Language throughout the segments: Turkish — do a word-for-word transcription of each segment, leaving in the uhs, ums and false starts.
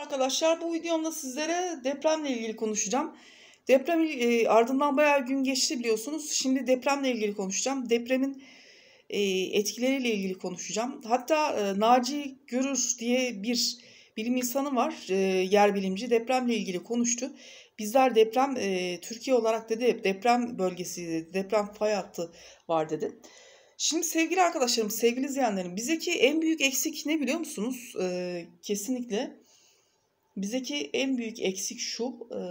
arkadaşlar. Bu videomda sizlere depremle ilgili konuşacağım. Deprem e, ardından bayağı gün geçti biliyorsunuz. Şimdi depremle ilgili konuşacağım. Depremin e, etkileriyle ilgili konuşacağım. Hatta e, Naci Görür diye bir bilim insanı var, e, yer bilimci. Depremle ilgili konuştu. Bizler deprem, e, Türkiye olarak dedi, deprem bölgesi dedi, deprem fay hattı var dedi. Şimdi sevgili arkadaşlarım, sevgili izleyenlerim, bizdeki en büyük eksik ne biliyor musunuz? Ee, kesinlikle bizdeki en büyük eksik şu, e,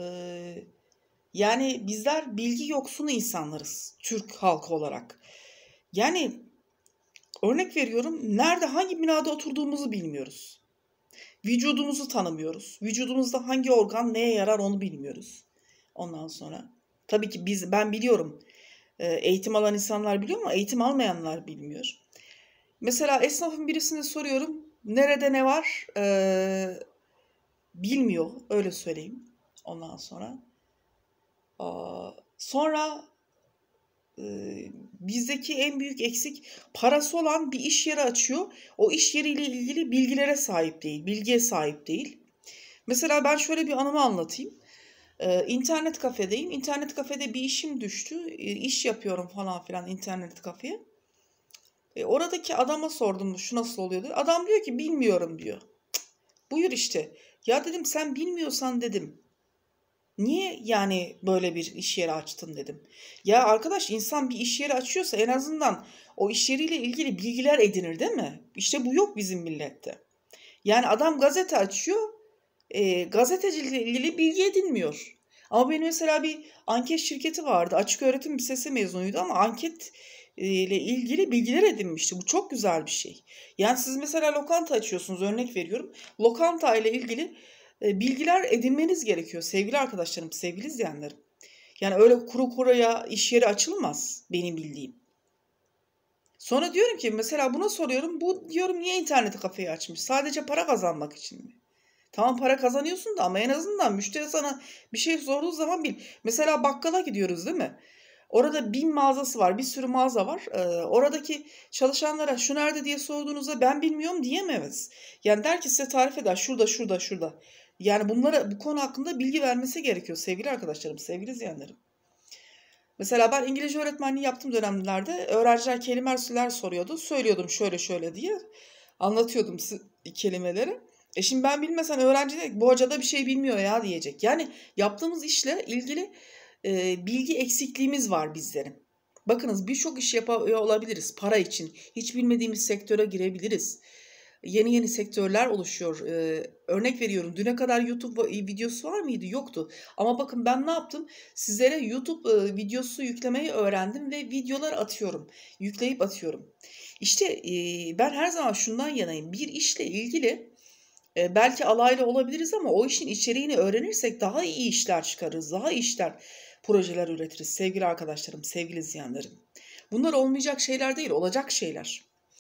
yani bizler bilgi yoksunu insanlarız, Türk halkı olarak. Yani örnek veriyorum, nerede hangi binada oturduğumuzu bilmiyoruz. Vücudumuzu tanımıyoruz. Vücudumuzda hangi organ neye yarar onu bilmiyoruz. Ondan sonra tabii ki biz ben biliyorum. Eğitim alan insanlar biliyor ama eğitim almayanlar bilmiyor. Mesela esnafın birisine soruyorum. Nerede ne var? Ee, bilmiyor. Öyle söyleyeyim. Ondan sonra. Aa, sonra e, bizdeki en büyük eksik parası olan bir iş yeri açıyor. O iş yeriyle ilgili bilgilere sahip değil. Bilgiye sahip değil. Mesela ben şöyle bir anımı anlatayım. Ee, internet kafedeyim. İnternet kafede bir işim düştü. Ee, iş yapıyorum falan filan internet kafeye. Ee, oradaki adama sordum şu nasıl oluyor diye. Adam diyor ki bilmiyorum diyor. Cık, buyur işte. Ya dedim sen bilmiyorsan dedim. Niye yani böyle bir iş yeri açtın dedim. Ya arkadaş insan bir iş yeri açıyorsa en azından o iş yeriyle ilgili bilgiler edinir değil mi? İşte bu yok bizim millette. Yani adam gazete açıyor. E, gazetecilikle ilgili bilgi edinmiyor. Ama benim mesela bir anket şirketi vardı. Açık öğretim lisesi mezunuydu ama anket e, ile ilgili bilgiler edinmişti. Bu çok güzel bir şey. Yani siz mesela lokanta açıyorsunuz, örnek veriyorum. Lokanta ile ilgili e, bilgiler edinmeniz gerekiyor sevgili arkadaşlarım, sevgili izleyenlerim. Yani öyle kuru kuruya iş yeri açılmaz benim bildiğim. Sonra diyorum ki mesela buna soruyorum. Bu diyorum niye internet kafeyi açmış? Sadece para kazanmak için mi? Tamam para kazanıyorsun da ama en azından müşteri sana bir şey sorduğu zaman bil. Mesela bakkala gidiyoruz değil mi? Orada bin mağazası var, bir sürü mağaza var. Ee, oradaki çalışanlara şu nerede diye sorduğunuzda ben bilmiyorum diyemez. Yani der ki size tarif eder şurada şurada şurada. Yani bunlara bu konu hakkında bilgi vermesi gerekiyor sevgili arkadaşlarım, sevgili izleyenlerim. Mesela ben İngilizce öğretmenliği yaptığım dönemlerde öğrenciler kelimeler soruyordu. Söylüyordum şöyle şöyle diye. Anlatıyordum kelimeleri. E şimdi ben bilmesen öğrenci de bu hoca da bir şey bilmiyor ya diyecek. Yani yaptığımız işle ilgili e, bilgi eksikliğimiz var bizlerin. Bakınız birçok iş yapıyor olabiliriz para için. Hiç bilmediğimiz sektöre girebiliriz. Yeni yeni sektörler oluşuyor. Ee, örnek veriyorum. Düne kadar YouTube videosu var mıydı? Yoktu. Ama bakın ben ne yaptım? Sizlere YouTube e, videosu yüklemeyi öğrendim ve videolar atıyorum. Yükleyip atıyorum. İşte e, ben her zaman şundan yanayım. Bir işle ilgili e, belki alaylı olabiliriz ama o işin içeriğini öğrenirsek daha iyi işler çıkarırız. Daha iyi işler, projeler üretiriz sevgili arkadaşlarım, sevgili izleyenlerim. Bunlar olmayacak şeyler değil, olacak şeyler.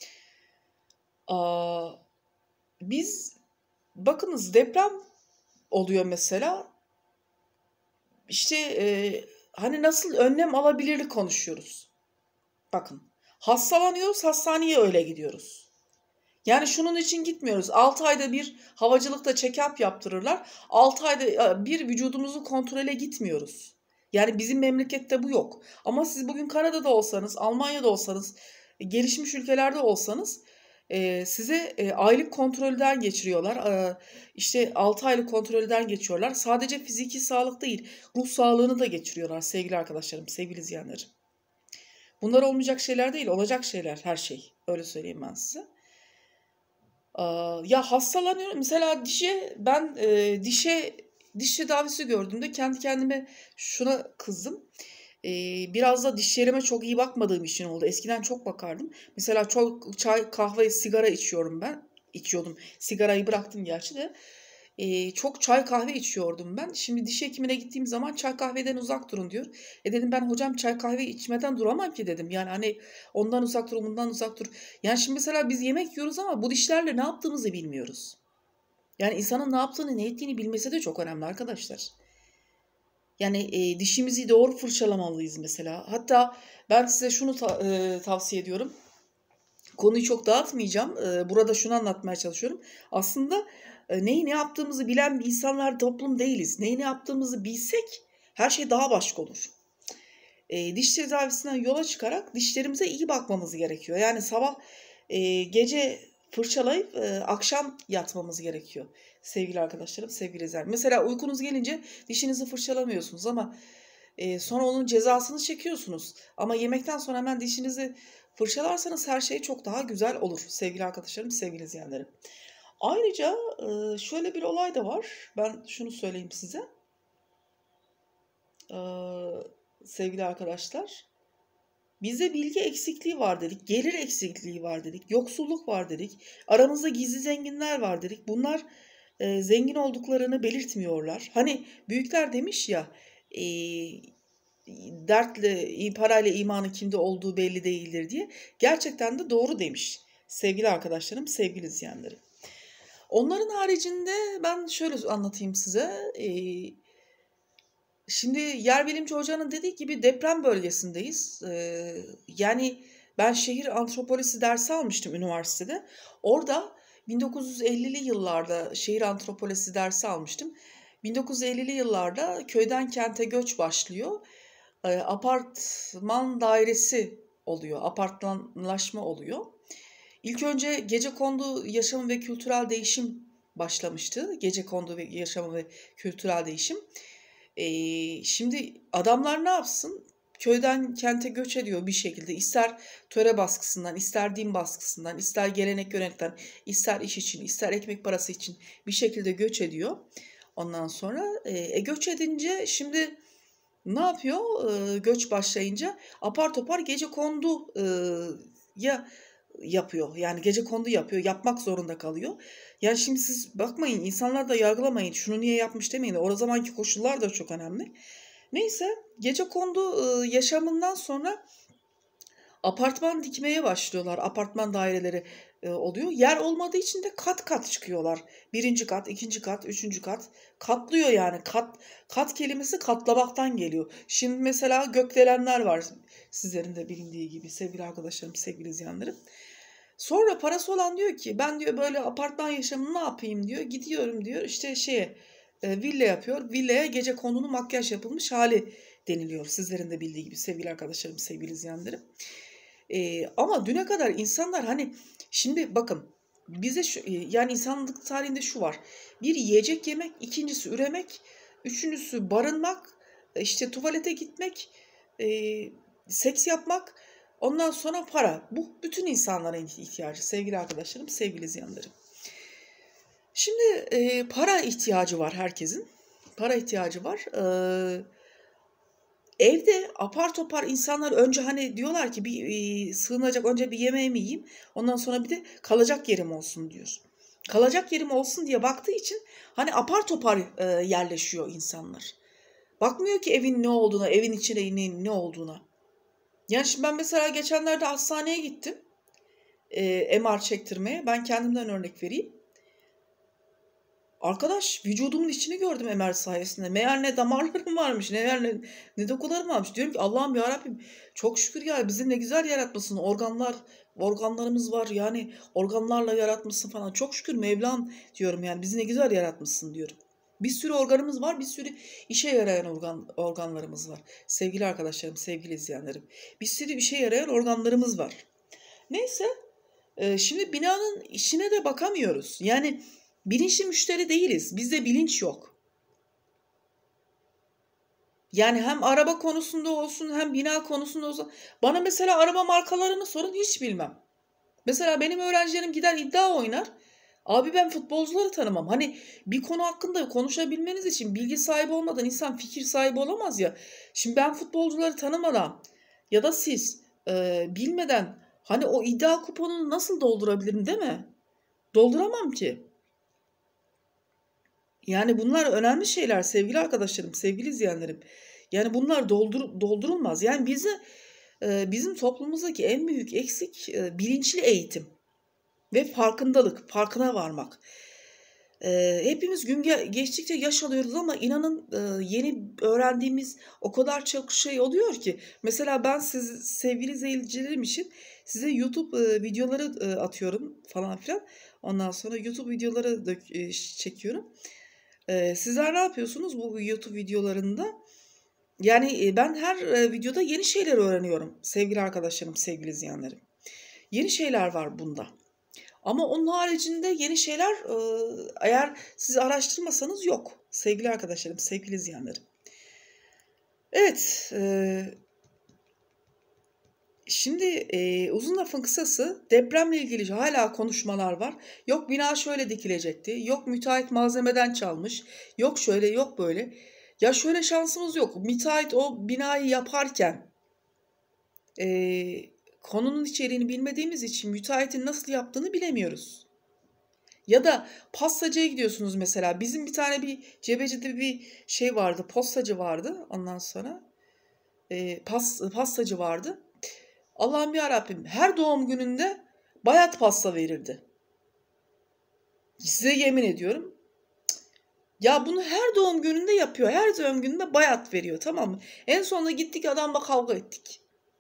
Aa, biz bakınız deprem oluyor mesela. İşte e, hani nasıl önlem alabilirlik konuşuyoruz. Bakın hastalanıyoruz, hastaneye öyle gidiyoruz. Yani şunun için gitmiyoruz. altı ayda bir havacılıkta check-up yaptırırlar. altı ayda bir vücudumuzu kontrole gitmiyoruz. Yani bizim memlekette bu yok. Ama siz bugün Kanada'da olsanız, Almanya'da olsanız, gelişmiş ülkelerde olsanız e, size e, aylık kontrolden geçiriyorlar. E, işte altı aylık kontrolden geçiyorlar. Sadece fiziki sağlık değil, ruh sağlığını da geçiriyorlar sevgili arkadaşlarım, sevgili izleyenlerim. Bunlar olmayacak şeyler değil, olacak şeyler her şey. Öyle söyleyeyim ben size. Ya hastalanıyorum. Mesela dişe ben e, dişe diş tedavisi gördüğümde kendi kendime şuna kızdım. E, biraz da dişlerime çok iyi bakmadığım için oldu. Eskiden çok bakardım. Mesela çok çay, kahve, sigara içiyorum ben. İçiyordum. Sigarayı bıraktım gerçi de. E, çok çay kahve içiyordum ben. Şimdi diş hekimine gittiğim zaman çay kahveden uzak durun diyor. E dedim ben hocam çay kahve içmeden duramam ki dedim. Yani hani ondan uzak dur, bundan uzak dur. Yani şimdi mesela biz yemek yiyoruz ama bu dişlerle ne yaptığımızı bilmiyoruz. Yani insanın ne yaptığını, ne ettiğini bilmesi de çok önemli arkadaşlar. Yani e, dişimizi doğru fırçalamalıyız mesela. Hatta ben size şunu ta- e, tavsiye ediyorum. Konuyu çok dağıtmayacağım. E, burada şunu anlatmaya çalışıyorum. Aslında e, neyi ne yaptığımızı bilen insanlar toplum değiliz. Neyi ne yaptığımızı bilsek her şey daha başka olur. E, diş tedavisinden yola çıkarak dişlerimize iyi bakmamız gerekiyor. Yani sabah e, gece fırçalayıp e, akşam yatmamız gerekiyor. Sevgili arkadaşlarım, sevgili izleyenler. Mesela uykunuz gelince dişinizi fırçalamıyorsunuz ama e, sonra onun cezasını çekiyorsunuz. Ama yemekten sonra hemen dişinizi fırçalarsanız her şey çok daha güzel olur. Sevgili arkadaşlarım, sevgili izleyenlerim. Ayrıca e, şöyle bir olay da var. Ben şunu söyleyeyim size. E, sevgili arkadaşlar. Bizde bilgi eksikliği var dedik, gelir eksikliği var dedik, yoksulluk var dedik, aramızda gizli zenginler var dedik. Bunlar e, zengin olduklarını belirtmiyorlar. Hani büyükler demiş ya, e, dertle, parayla imanın kimde olduğu belli değildir diye. Gerçekten de doğru demiş sevgili arkadaşlarım, sevgili izleyenlerim. Onların haricinde ben şöyle anlatayım size. E, Şimdi yer bilimci hocanın dediği gibi deprem bölgesindeyiz. Ee, yani ben şehir antropolojisi dersi almıştım üniversitede. Orada bin dokuz yüz ellili yıllarda şehir antropolojisi dersi almıştım. bin dokuz yüz ellili yıllarda köyden kente göç başlıyor. Ee, apartman dairesi oluyor, apartmanlaşma oluyor. İlk önce gecekondu yaşamı ve kültürel değişim başlamıştı. Gecekondu ve yaşamı ve kültürel değişim. Ee, şimdi adamlar ne yapsın? Köyden kente göç ediyor bir şekilde. İster töre baskısından, ister din baskısından, ister gelenek görenekten, ister iş için, ister ekmek parası için bir şekilde göç ediyor. Ondan sonra e, göç edince şimdi ne yapıyor? E, göç başlayınca apar topar gecekondu e, ya yapıyor. Yani gecekondu yapıyor. Yapmak zorunda kalıyor. Yani şimdi siz bakmayın, insanlar da yargılamayın. Şunu niye yapmış demeyin. O zamanki koşullar da çok önemli. Neyse, gecekondu e, yaşamından sonra apartman dikmeye başlıyorlar. Apartman daireleri e, oluyor. Yer olmadığı için de kat kat çıkıyorlar. Birinci kat, ikinci kat, üçüncü kat. Katlıyor yani. Kat kat kelimesi katlamaktan geliyor. Şimdi mesela gökdelenler var. Sizlerin de bilindiği gibi sevgili arkadaşlarım, sevgili izleyenlerim. Sonra parası olan diyor ki ben diyor böyle apartman yaşamını ne yapayım diyor. Gidiyorum diyor işte şeye e, villa yapıyor. Villaya gecekondu'nun makyaj yapılmış hali deniliyor. Sizlerin de bildiği gibi sevgili arkadaşlarım, sevgili izleyenlerim. E, ama düne kadar insanlar hani şimdi bakın bize şu, yani insanlık tarihinde şu var. Bir yiyecek yemek, ikincisi üremek, üçüncüsü barınmak, işte tuvalete gitmek, e, seks yapmak, ondan sonra para. Bu bütün insanların ihtiyacı sevgili arkadaşlarım, sevgili izleyenlerim. Şimdi e, para ihtiyacı var herkesin. Para ihtiyacı var. Ee, evde apar topar insanlar önce hani diyorlar ki bir e, sığınacak önce bir yemeğimi yiyeyim. Ondan sonra bir de kalacak yerim olsun diyor. Kalacak yerim olsun diye baktığı için hani apar topar e, yerleşiyor insanlar. Bakmıyor ki evin ne olduğuna, evin içine ne, ne olduğuna. Yani şimdi ben mesela geçenlerde hastaneye gittim. E, M R çektirmeye. Ben kendimden örnek vereyim. Arkadaş vücudumun içini gördüm M R sayesinde. Meğer ne damarlarım varmış, meğer ne, ne dokularım varmış. Diyorum ki Allah'ım yarabbim çok şükür ya bizi ne güzel yaratmışsın. Organlar, organlarımız var yani organlarla yaratmışsın falan. Çok şükür Mevlam diyorum yani bizi ne güzel yaratmışsın diyorum. Bir sürü organımız var, bir sürü işe yarayan organ, organlarımız var. Sevgili arkadaşlarım, sevgili izleyenlerim. Bir sürü işe yarayan organlarımız var. Neyse, e, şimdi binanın işine de bakamıyoruz. Yani bilinçli müşteri değiliz. Bizde bilinç yok. Yani hem araba konusunda olsun hem bina konusunda olsun. Bana mesela araba markalarını sorun hiç bilmem. Mesela benim öğrencilerim gider iddia oynar. Abi ben futbolcuları tanımam. Hani bir konu hakkında konuşabilmeniz için bilgi sahibi olmadan insan fikir sahibi olamaz ya. Şimdi ben futbolcuları tanımadan ya da siz e, bilmeden hani o iddia kuponunu nasıl doldurabilirim değil mi? Dolduramam ki. Yani bunlar önemli şeyler sevgili arkadaşlarım, sevgili izleyenlerim. Yani bunlar doldur, doldurulmaz. Yani bize e, bizim toplumumuzdaki en büyük eksik e, bilinçli eğitim ve farkındalık, farkına varmak. Eee, hepimiz gün ge geçtikçe yaş alıyoruz ama inanın, eee, yeni öğrendiğimiz o kadar çok şey oluyor ki. Mesela ben siz sevgili izleyicilerim için size YouTube, eee, videoları, eee, atıyorum falan filan. Ondan sonra YouTube videoları dök eee, çekiyorum. Eee, sizler ne yapıyorsunuz bu YouTube videolarında? Yani, eee, ben her, eee, videoda yeni şeyler öğreniyorum sevgili arkadaşlarım, sevgili izleyenlerim. Yeni şeyler var bunda. Ama onun haricinde yeni şeyler, eee, eğer siz araştırmasanız yok sevgili arkadaşlarım, sevgili izleyenlerim. Evet, eee şimdi, eee, uzun lafın kısası depremle ilgili hala konuşmalar var. Yok bina şöyle dikilecekti, yok müteahhit malzemeden çalmış, yok şöyle, yok böyle. Ya şöyle şansımız yok. Müteahhit o binayı yaparken, eee, konunun içeriğini bilmediğimiz için müteahhitin nasıl yaptığını bilemiyoruz. Ya da pastacıya gidiyorsunuz mesela. Bizim bir tane bir Cebeci'de bir şey vardı, postacı vardı ondan sonra. Eee, pas pastacı vardı. Allah'ım yarabbim her doğum gününde bayat pasta verirdi. Size yemin ediyorum. Ya bunu her doğum gününde yapıyor. Her doğum gününde bayat veriyor, tamam mı? En sonunda gittik adamla kavga ettik.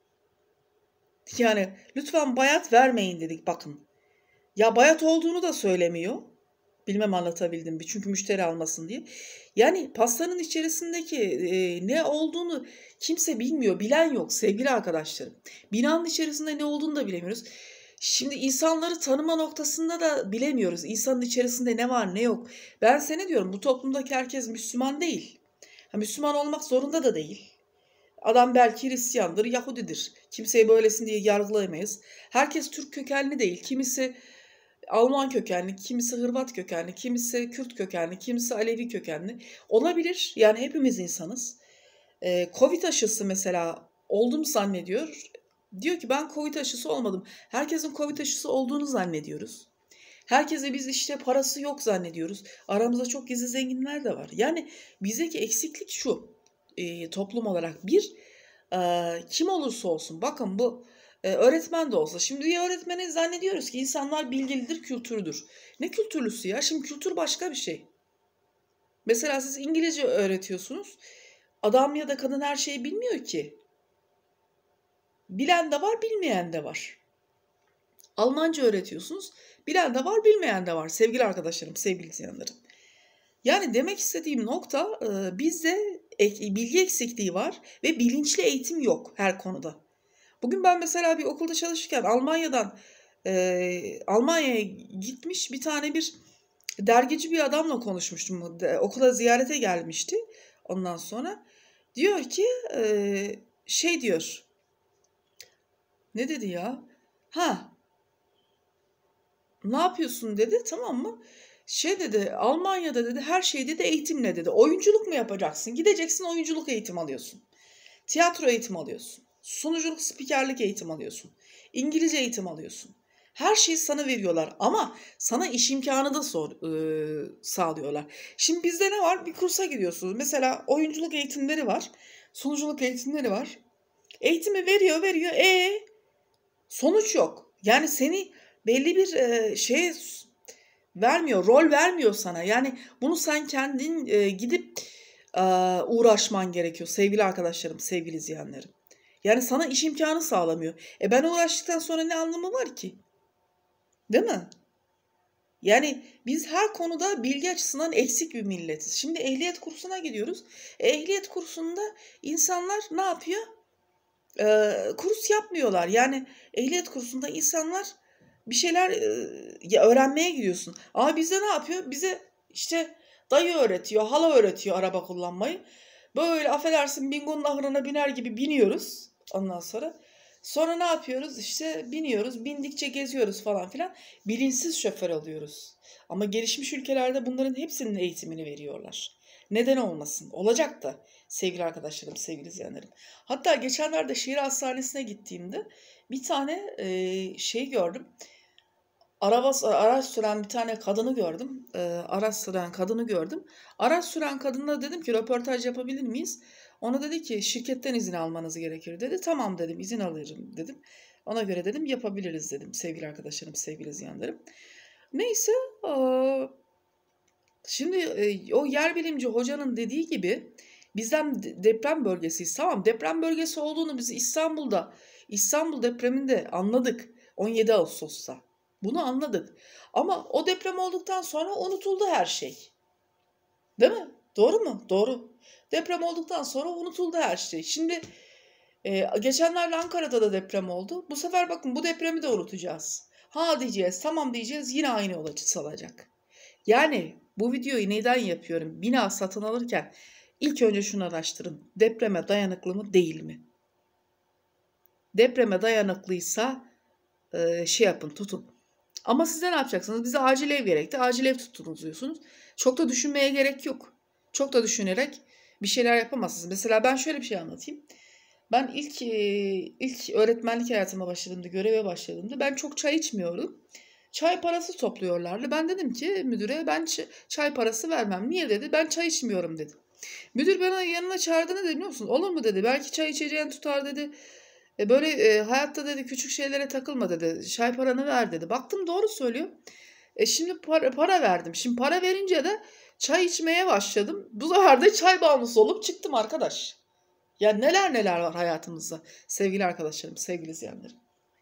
Yani lütfen bayat vermeyin dedik bakın. Ya bayat olduğunu da söylemiyor. Bilmem anlatabildim mi? Çünkü müşteri almasın diye. Yani pastanın içerisindeki e, ne olduğunu kimse bilmiyor. Bilen yok sevgili arkadaşlarım. Binanın içerisinde ne olduğunu da bilemiyoruz. Şimdi insanları tanıma noktasında da bilemiyoruz. İnsanın içerisinde ne var ne yok. Ben sana diyorum bu toplumdaki herkes Müslüman değil. Ha, Müslüman olmak zorunda da değil. Adam belki Hristiyandır, Yahudidir. Kimseyi böylesin diye yargılayamayız. Herkes Türk kökenli değil. Kimisi Alman kökenli, kimisi Hırvat kökenli, kimisi Kürt kökenli, kimisi Alevi kökenli. Olabilir. Yani hepimiz insanız. Ee, Covid aşısı mesela oldum zannediyor. Diyor ki ben Covid aşısı olmadım. Herkesin Covid aşısı olduğunu zannediyoruz. Herkese biz işte parası yok zannediyoruz. Aramızda çok gizli zenginler de var. Yani bizdeki eksiklik şu e, toplum olarak. Bir, e, kim olursa olsun bakın bu e, öğretmen de olsa. Şimdi bir öğretmeni zannediyoruz ki insanlar bilgilidir, kültürlüdür. Ne kültürlüsü ya? Şimdi kültür başka bir şey. Mesela siz İngilizce öğretiyorsunuz. Adam ya da kadın her şeyi bilmiyor ki. Bilen de var, bilmeyen de var. Almanca öğretiyorsunuz. Bilen de var, bilmeyen de var. Sevgili arkadaşlarım, sevgili izleyenlerim. Yani demek istediğim nokta e, bizde ek, bilgi eksikliği var ve bilinçli eğitim yok her konuda. Bugün ben mesela bir okulda çalışırken Almanya'dan e, Almanya'ya gitmiş bir tane bir dergici bir adamla konuşmuştum. De, okula ziyarete gelmişti. Ondan sonra diyor ki e, şey diyor. Ne dedi ya? Ha, ne yapıyorsun dedi, tamam mı? Şey dedi, Almanya'da dedi her şey dedi eğitimle dedi. Oyunculuk mu yapacaksın? Gideceksin oyunculuk eğitim alıyorsun. Tiyatro eğitim alıyorsun. Sunuculuk, spikerlik eğitim alıyorsun. İngilizce eğitim alıyorsun. Her şeyi sana veriyorlar ama sana iş imkanı da sor, e, sağlıyorlar. Şimdi bizde ne var? Bir kursa gidiyorsunuz. Mesela oyunculuk eğitimleri var. Sunuculuk eğitimleri var. Eğitimi veriyor veriyor. E sonuç yok. Yani seni belli bir e, şeye vermiyor, rol vermiyor sana. Yani bunu sen kendin e, gidip e, uğraşman gerekiyor sevgili arkadaşlarım, sevgili izleyenlerim. Yani sana iş imkanı sağlamıyor. E ben uğraştıktan sonra ne anlamı var ki? Değil mi? Yani biz her konuda bilgi açısından eksik bir milletiz. Şimdi ehliyet kursuna gidiyoruz. E, ehliyet kursunda insanlar ne yapıyor? E, kurs yapmıyorlar. Yani ehliyet kursunda insanlar bir şeyler e, ya öğrenmeye gidiyorsun. Ama bizde ne yapıyor? Bize işte dayı öğretiyor, hala öğretiyor araba kullanmayı. Böyle affedersin bingonun ahırına biner gibi biniyoruz ondan sonra. Sonra ne yapıyoruz? İşte biniyoruz, bindikçe geziyoruz falan filan. Bilinçsiz şoför alıyoruz. Ama gelişmiş ülkelerde bunların hepsinin eğitimini veriyorlar. Neden olmasın? Olacak da sevgili arkadaşlarım, sevgili izleyenlerim. Hatta geçenlerde şehir hastanesine gittiğimde bir tane e, şey gördüm. Araba, araç süren bir tane kadını gördüm. E, araç süren kadını gördüm. Araç süren kadına dedim ki röportaj yapabilir miyiz? Ona dedi ki şirketten izin almanız gerekir dedi. Tamam dedim, izin alırım dedim. Ona göre dedim yapabiliriz dedim sevgili arkadaşlarım, sevgili izleyenlerim. Neyse Şimdi e, o yer bilimci hocanın dediği gibi bizden de- deprem bölgesiyiz. Tamam, deprem bölgesi olduğunu biz İstanbul'da, İstanbul depreminde anladık on yedi Ağustos'ta. Bunu anladık. Ama o deprem olduktan sonra unutuldu her şey. Değil mi? Doğru mu? Doğru. Deprem olduktan sonra unutuldu her şey. Şimdi e, geçenlerde Ankara'da da deprem oldu. Bu sefer bakın bu depremi de unutacağız. Ha diyeceğiz, tamam diyeceğiz, yine aynı yola salacak. Yani bu videoyu neden yapıyorum? Bina satın alırken ilk önce şunu araştırın. Depreme dayanıklı mı değil mi? Depreme dayanıklıysa e, şey yapın, tutun. Ama siz de ne yapacaksınız? Bize acil ev gerekti. Acil ev tuttunuz diyorsunuz. Çok da düşünmeye gerek yok. Çok da düşünerek bir şeyler yapamazsınız. Mesela ben şöyle bir şey anlatayım. Ben ilk e, ilk öğretmenlik hayatıma başladığımda, göreve başladığımda ben çok çay içmiyordum. Çay parası topluyorlardı. Ben dedim ki müdüre, ben çay parası vermem. Niye dedi? Ben çay içmiyorum dedi. Müdür bana yanına çağırdı, ne dedi biliyor musun? Olur mu dedi. Belki çay içeceğin tutar dedi. E böyle e, hayatta dedi küçük şeylere takılma dedi. Çay paranı ver dedi. Baktım doğru söylüyor. E şimdi para, para verdim. Şimdi para verince de çay içmeye başladım. Bu sefer de çay bağımlısı olup çıktım arkadaş. Ya neler neler var hayatımızda sevgili arkadaşlarım, sevgili izleyenlerim.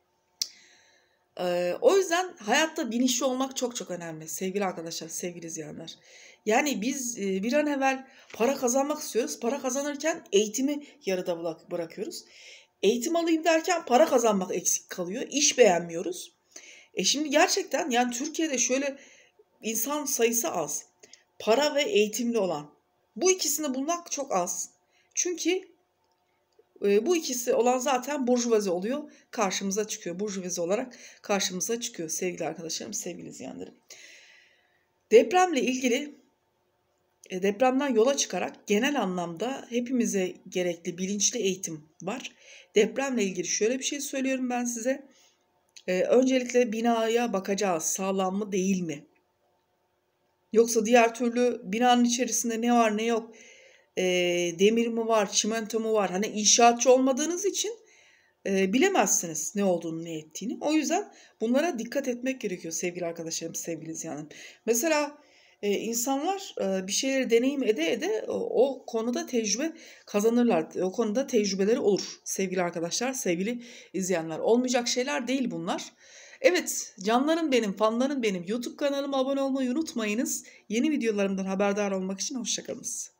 Ee, o yüzden hayatta bilinçli olmak çok çok önemli sevgili arkadaşlar, sevgili izleyenler. Yani biz e, bir an evvel para kazanmak istiyoruz. Para kazanırken eğitimi yarıda bırakıyoruz. Eğitim alayım derken para kazanmak eksik kalıyor. İş beğenmiyoruz. E şimdi gerçekten yani Türkiye'de şöyle insan sayısı az. Para ve eğitimli olan. Bu ikisini bulmak çok az. Çünkü e, bu ikisi olan zaten burjuvazi oluyor. Karşımıza çıkıyor. Burjuvazi olarak karşımıza çıkıyor sevgili arkadaşlarım, sevgili izleyenlerim. Depremle ilgili e, depremden yola çıkarak genel anlamda hepimize gerekli bilinçli eğitim var. Depremle ilgili şöyle bir şey söylüyorum ben size. E, öncelikle binaya bakacağız. Sağlam mı değil mi? Yoksa diğer türlü binanın içerisinde ne var ne yok, e, demir mi var, çimento mu var? Hani inşaatçı olmadığınız için e, bilemezsiniz ne olduğunu, ne ettiğini. O yüzden bunlara dikkat etmek gerekiyor sevgili arkadaşlarım, sevgili izleyenlerim. Mesela e, insanlar e, bir şeyleri deneyim ede ede o, o konuda tecrübe kazanırlar. O konuda tecrübeleri olur sevgili arkadaşlar, sevgili izleyenler. Olmayacak şeyler değil bunlar. Evet, canlarım benim, fanlarım benim. YouTube kanalıma abone olmayı unutmayınız. Yeni videolarımdan haberdar olmak için hoşça kalınız.